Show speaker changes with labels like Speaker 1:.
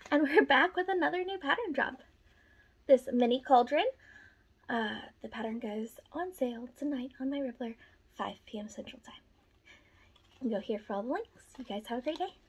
Speaker 1: And we're back with another new pattern drop. This mini cauldron. The pattern goes on sale tonight on my Ribblr, 5 p.m. Central Time. You can go here for all the links. You guys have a great day.